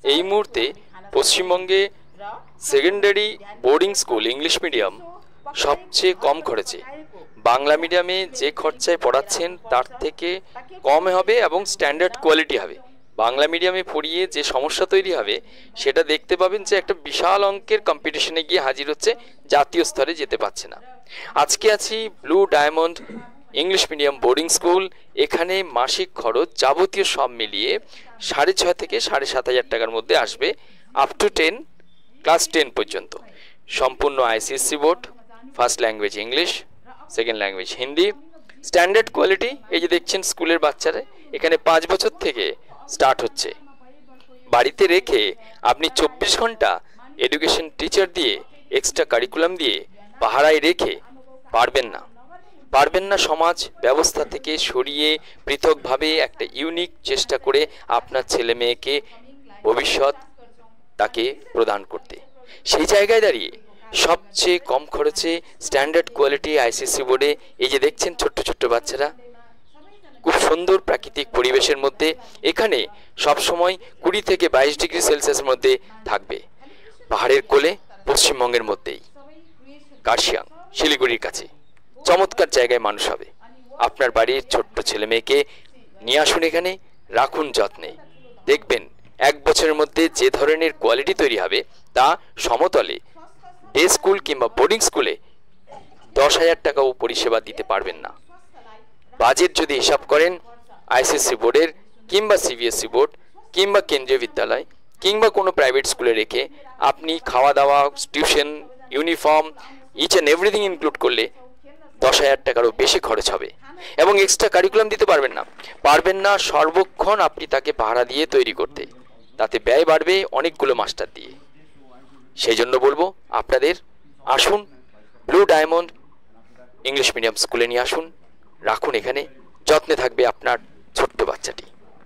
এই মুহূর্তে পশ্চিমবঙ্গে secondary boarding school English medium সবচেয়ে কম খরচে। বাংলা মিডিয়ামে যে খরচায় পড়াচ্ছেন তার থেকে কম হবে এবং স্ট্যান্ডার্ড কোয়ালিটি হবে। বাংলা মিডিয়ামে পড়িয়ে যে সমস্যা তৈরি হবে সেটা দেখতে পাবেন যে একটা বিশাল অঙ্কের কম্পিটিশনে গিয়ে হাজির হচ্ছে, জাতীয় স্তরে যেতে পারছে না। আজকে আছি blue diamond English medium boarding school. এখানে মাসিক খরচ যাবতীয় সব মিলিয়ে 6,500 থেকে 7,500 টাকার মধ্যে আসবে, আপ টু 10 ক্লাস 10 পর্যন্ত। সম্পূর্ণ ICSE board, first language English, second language Hindi, standard quality. এই যে দেখছেন স্কুলের বাচ্চারা এখানে 5 বছর থেকে স্টার্ট হচ্ছে। বাড়িতে রেখে আপনি 24 ঘন্টা এডুকেশন টিচার দিয়ে, এক্সট্রা কারিকুলাম দিয়ে পাহারায় রেখে পারবেন না সমাজ ব্যবস্থা থেকে সরিয়ে পৃথকভাবে একটা ইউনিক চেষ্টা করে আপনার ছেলে মেয়েকে ভবিষ্যৎ তাকে প্রদান করতে। সেই জায়গায় দাঁড়িয়ে সবচেয়ে কম খরচে স্ট্যান্ডার্ড কোয়ালিটি ICSE বোর্ডে এই যে দেখছেন ছোট্ট ছোট্ট বাচ্চারা খুব সুন্দর প্রাকৃতিক পরিবেশের মধ্যে এখানে সবসময় 20 থেকে 22 ডিগ্রি সেলসিয়াসের মধ্যে থাকবে। পাহাড়ের কোলে, পশ্চিমবঙ্গের মধ্যেই, কার্শিয়াং শিলিগুড়ির কাছে চমৎকার জায়গায় মানুষ হবে। আপনার বাড়ির ছোট্ট ছেলে মেয়েকে নিয়ে আসুন এখানে, রাখুন যত্নে। দেখবেন 1 বছরের মধ্যে যে ধরনের কোয়ালিটি তৈরি হবে তা সমতলে ডে স্কুল কিংবা বোর্ডিং স্কুলে 10,000 টাকাও পরিষেবা দিতে পারবেন না। বাজেট যদি হিসাব করেন ICSE বোর্ডের কিংবা CBSE বোর্ড কিংবা কেন্দ্রীয় বিদ্যালয় কিংবা কোনো প্রাইভেট স্কুলে রেখে আপনি খাওয়া দাওয়া, tuition, uniform, each and everything include করলে 10,000 টাকারও বেশি খরচ হবে এবং এক্সট্রা কারিকুলাম দিতে পারবেন না সর্বক্ষণ আপনি তাকে ভাড়া দিয়ে তৈরি করতে। তাতে ব্যয় বাড়বে অনেকগুলো মাস্টার দিয়ে। সেই জন্য বলবো আপনাদের আসুন ব্লু ডায়মন্ড ইংলিশ মিডিয়াম স্কুলে নিয়ে আসুন, রাখুন এখানে, যত্নে থাকবে আপনার ছোট্ট বাচ্চাটি।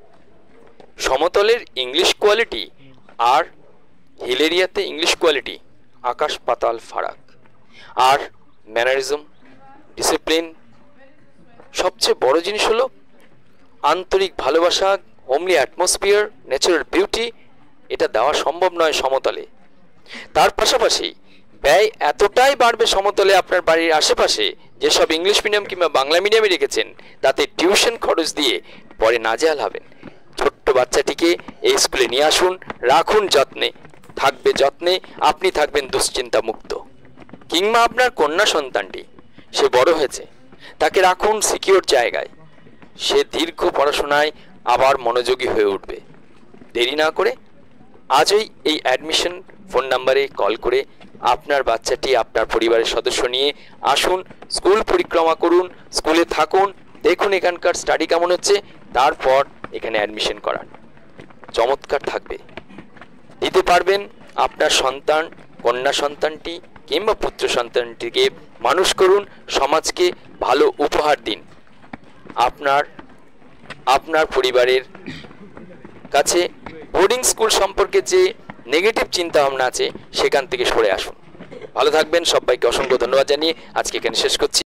সমতলের ইংলিশ কোয়ালিটি আর হিল এরিয়াতে ইংলিশ কোয়ালিটি আকাশ পাতাল ফারাক। আর ম্যানারিজম, ডিসিপ্লিন, সবচেয়ে বড় জিনিস হলো আন্তরিক ভালোবাসা, হোমলি অ্যাটমসফিয়ার, ন্যাচারাল বিউটি। এটা দেওয়া সম্ভব নয় সমতলে। তার পাশাপাশি ব্যয় এতটাই বাড়বে সমতলে আপনার বাড়ির আশেপাশে যেসব ইংলিশ মিডিয়াম কিংবা বাংলা মিডিয়ামে রেখেছেন তাতে টিউশন খরচ দিয়ে পরে নাজেহাল হবেন। ছোট্ট বাচ্চাটিকে এই স্কুলে নিয়ে আসুন, রাখুন যত্নে, থাকবে যত্নে, আপনি থাকবেন দুশ্চিন্তা মুক্ত। কিংবা আপনার কন্যা সন্তানটি সে বড় হয়েছে, তাকে রাখুন সিকিউর জায়গায়, সে দীর্ঘ পড়াশোনায় আবার মনোযোগী হয়ে উঠবে। দেরি না করে আজই এই অ্যাডমিশন ফোন নাম্বারে কল করে আপনার বাচ্চাটি আপনার পরিবারের সদস্য নিয়ে আসুন, স্কুল পরিক্রমা করুন, স্কুলে থাকুন, দেখুন এখানকার স্টাডি কেমন হচ্ছে, তারপর এখানে অ্যাডমিশন করান। চমৎকার থাকবে। দিতে পারবেন আপনার সন্তান, কন্যা সন্তানটি কিংবা পুত্র সন্তানটিকে মানুষ করুন, সমাজকে ভালো উপহার দিন। আপনার পরিবারের কাছে বোর্ডিং স্কুল সম্পর্কে যে নেগেটিভ চিন্তা ভাবনা আছে সেখান থেকে সরে আসুন। ভালো থাকবেন, সবাইকে অসংখ্য ধন্যবাদ জানিয়ে আজকে এখানে শেষ করছি।